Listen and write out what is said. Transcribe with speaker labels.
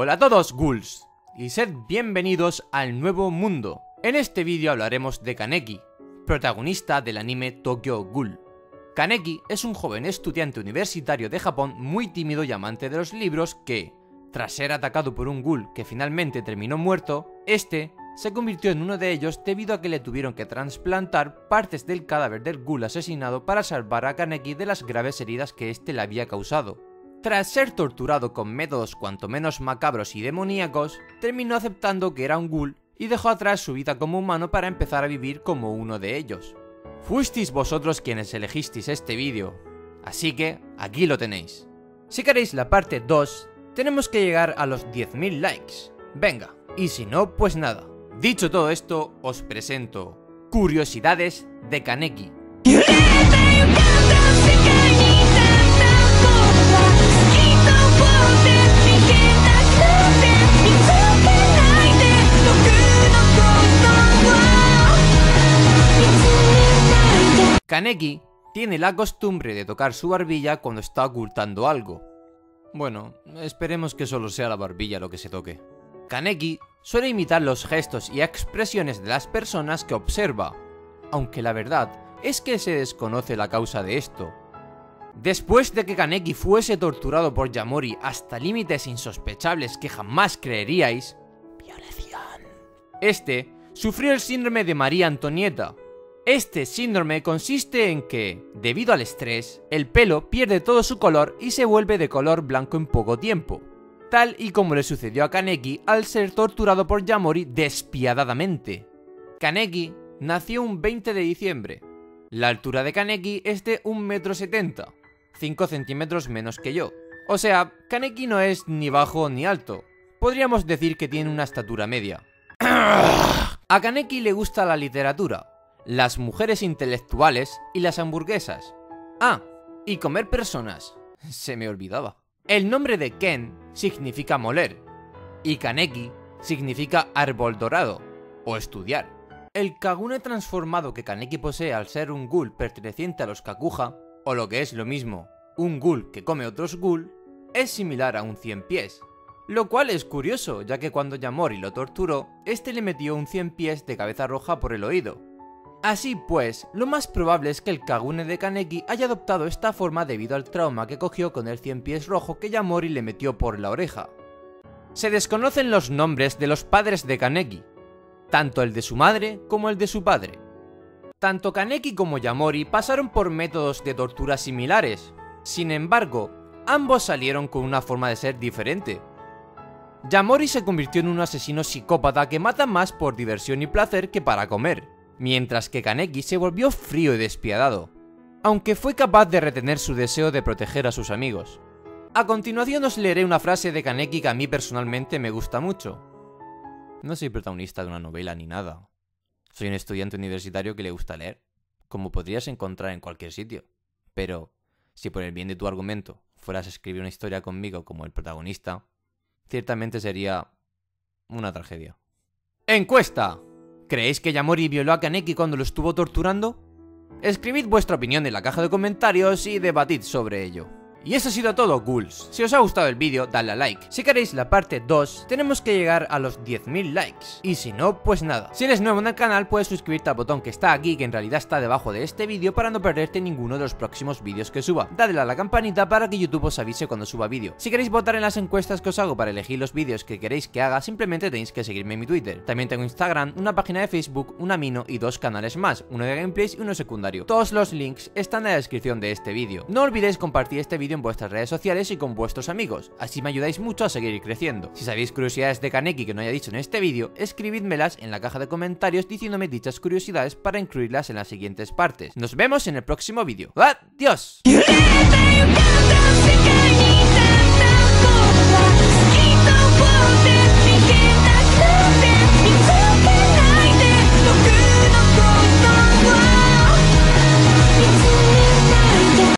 Speaker 1: Hola a todos, ghouls, y sed bienvenidos al nuevo mundo. En este vídeo hablaremos de Kaneki, protagonista del anime Tokyo Ghoul. Kaneki es un joven estudiante universitario de Japón muy tímido y amante de los libros que, tras ser atacado por un ghoul que finalmente terminó muerto, este se convirtió en uno de ellos debido a que le tuvieron que trasplantar partes del cadáver del ghoul asesinado para salvar a Kaneki de las graves heridas que este le había causado. Tras ser torturado con métodos cuanto menos macabros y demoníacos, terminó aceptando que era un ghoul y dejó atrás su vida como humano para empezar a vivir como uno de ellos. Fuisteis vosotros quienes elegisteis este vídeo, así que aquí lo tenéis. Si queréis la parte 2, tenemos que llegar a los 10.000 likes. Venga, y si no, pues nada. Dicho todo esto, os presento Curiosidades de Kaneki. Kaneki tiene la costumbre de tocar su barbilla cuando está ocultando algo. Bueno, esperemos que solo sea la barbilla lo que se toque. Kaneki suele imitar los gestos y expresiones de las personas que observa, aunque la verdad es que se desconoce la causa de esto. Después de que Kaneki fuese torturado por Yamori hasta límites insospechables que jamás creeríais, violación, este sufrió el síndrome de María Antonieta. Este síndrome consiste en que, debido al estrés, el pelo pierde todo su color y se vuelve de color blanco en poco tiempo, tal y como le sucedió a Kaneki al ser torturado por Yamori despiadadamente. Kaneki nació un 20 de diciembre. La altura de Kaneki es de 1,70 m, 5 centímetros menos que yo. O sea, Kaneki no es ni bajo ni alto. Podríamos decir que tiene una estatura media. A Kaneki le gusta la literatura, las mujeres intelectuales y las hamburguesas. Ah, y comer personas. Se me olvidaba. El nombre de Ken significa moler, y Kaneki significa árbol dorado, o estudiar. El Kagune transformado que Kaneki posee al ser un ghoul perteneciente a los Kakuja, o lo que es lo mismo, un ghoul que come otros ghoul, es similar a un 100 pies. Lo cual es curioso, ya que cuando Yamori lo torturó, este le metió un 100 pies de cabeza roja por el oído. Así pues, lo más probable es que el Kagune de Kaneki haya adoptado esta forma debido al trauma que cogió con el 100 pies rojo que Yamori le metió por la oreja. Se desconocen los nombres de los padres de Kaneki, tanto el de su madre como el de su padre. Tanto Kaneki como Yamori pasaron por métodos de tortura similares, sin embargo, ambos salieron con una forma de ser diferente. Yamori se convirtió en un asesino psicópata que mata más por diversión y placer que para comer, mientras que Kaneki se volvió frío y despiadado, aunque fue capaz de retener su deseo de proteger a sus amigos. A continuación os leeré una frase de Kaneki que a mí personalmente me gusta mucho. No soy protagonista de una novela ni nada. Soy un estudiante universitario que le gusta leer, como podrías encontrar en cualquier sitio. Pero, si por el bien de tu argumento fueras a escribir una historia conmigo como el protagonista, ciertamente sería una tragedia. ¡Encuesta! ¿Creéis que Yamori violó a Kaneki cuando lo estuvo torturando? Escribid vuestra opinión en la caja de comentarios y debatid sobre ello. Y eso ha sido todo, ghouls. Si os ha gustado el vídeo, dadle a like. Si queréis la parte 2, tenemos que llegar a los 10.000 likes. Y si no, pues nada. Si eres nuevo en el canal, puedes suscribirte al botón que está aquí, que en realidad está debajo de este vídeo, para no perderte ninguno de los próximos vídeos que suba. Dadle a la campanita para que YouTube os avise cuando suba vídeo. Si queréis votar en las encuestas que os hago para elegir los vídeos que queréis que haga, simplemente tenéis que seguirme en mi Twitter. También tengo Instagram, una página de Facebook, un Amino y 2 canales más, uno de gameplays y uno secundario. Todos los links están en la descripción de este vídeo. No olvidéis compartir este vídeo en vuestras redes sociales y con vuestros amigos, así me ayudáis mucho a seguir creciendo. Si sabéis curiosidades de Kaneki que no haya dicho en este vídeo, escribidmelas en la caja de comentarios diciéndome dichas curiosidades para incluirlas en las siguientes partes. Nos vemos en el próximo vídeo. ¡Adiós!